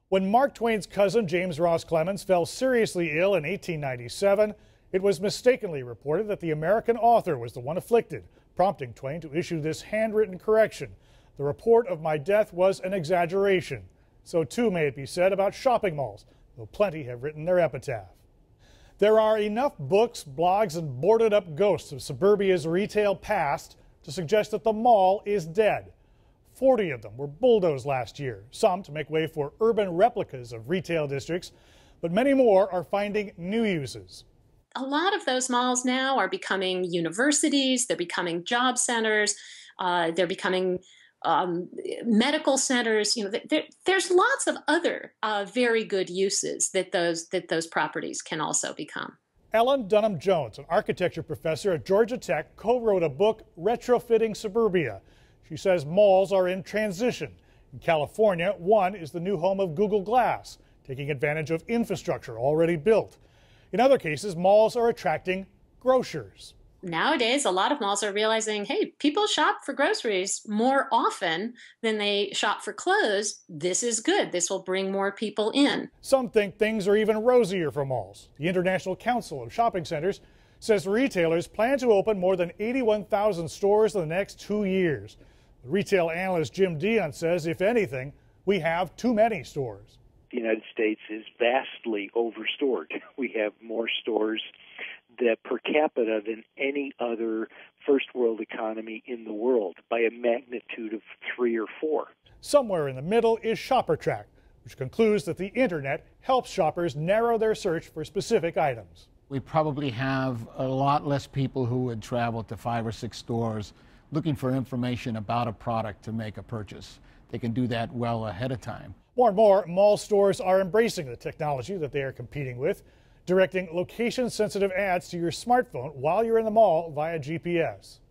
When Mark Twain's cousin, James Ross Clemens, fell seriously ill in 1897, it was mistakenly reported that the American author was the one afflicted, prompting Twain to issue this handwritten correction. The report of my death was an exaggeration. So too may it be said about shopping malls, though plenty have written their epitaph. There are enough books, blogs, and boarded up ghosts of suburbia's retail past to suggest that the mall is dead. 40 of them were bulldozed last year, some to make way for urban replicas of retail districts, but many more are finding new uses. A lot of those malls now are becoming universities, they're becoming job centers, they're becoming medical centers. There's lots of other very good uses that those properties can also become. Ellen Dunham Jones, an architecture professor at Georgia Tech, co-wrote a book, Retrofitting Suburbia. She says malls are in transition. In California, one is the new home of Google Glass, taking advantage of infrastructure already built. In other cases, malls are attracting grocers. Nowadays, a lot of malls are realizing, hey, people shop for groceries more often than they shop for clothes. This is good. This will bring more people in. Some think things are even rosier for malls. The International Council of Shopping Centers says retailers plan to open more than 81,000 stores in the next 2 years. Retail analyst Jim Dion says, if anything, we have too many stores. The United States is vastly overstored. We have more stores that per capita than any other first world economy in the world by a magnitude of 3 or 4. Somewhere in the middle is ShopperTrack, which concludes that the internet helps shoppers narrow their search for specific items. We probably have a lot less people who would travel to 5 or 6 stores looking for information about a product to make a purchase. They can do that well ahead of time. More and more mall stores are embracing the technology that they are competing with, directing location-sensitive ads to your smartphone while you're in the mall via GPS.